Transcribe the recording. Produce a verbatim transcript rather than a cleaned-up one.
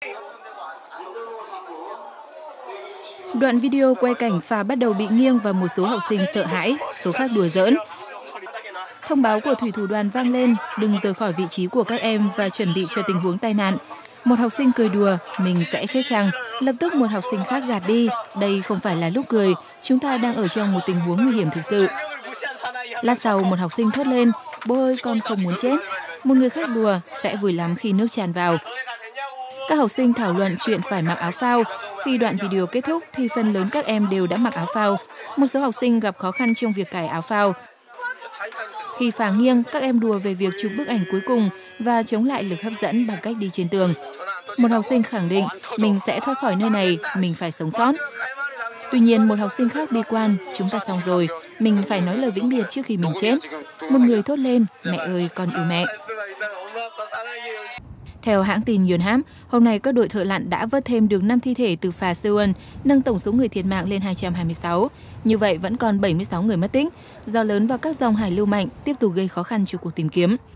Đoạn video quay cảnh phà bắt đầu bị nghiêng và một số học sinh sợ hãi, số khác đùa giỡn. Thông báo của thủy thủ đoàn vang lên, đừng rời khỏi vị trí của các em và chuẩn bị cho tình huống tai nạn. Một học sinh cười đùa, mình sẽ chết chăng. Lập tức một học sinh khác gạt đi, đây không phải là lúc cười, chúng ta đang ở trong một tình huống nguy hiểm thực sự. Lát sau một học sinh thốt lên, bố ơi con không muốn chết. Một người khác đùa, sẽ vui lắm khi nước tràn vào. Các học sinh thảo luận chuyện phải mặc áo phao. Khi đoạn video kết thúc thì phần lớn các em đều đã mặc áo phao. Một số học sinh gặp khó khăn trong việc cài áo phao. Khi phà nghiêng, các em đùa về việc chụp bức ảnh cuối cùng và chống lại lực hấp dẫn bằng cách đi trên tường. Một học sinh khẳng định mình sẽ thoát khỏi nơi này, mình phải sống sót. Tuy nhiên, một học sinh khác bi quan, chúng ta xong rồi, mình phải nói lời vĩnh biệt trước khi mình chết. Một người thốt lên, mẹ ơi, con yêu mẹ. Theo hãng tin Yonhap, hôm nay các đội thợ lặn đã vớt thêm được năm thi thể từ phà Seoul, nâng tổng số người thiệt mạng lên hai trăm hai mươi sáu. Như vậy vẫn còn bảy mươi sáu người mất tích. Gió lớn và các dòng hải lưu mạnh tiếp tục gây khó khăn cho cuộc tìm kiếm.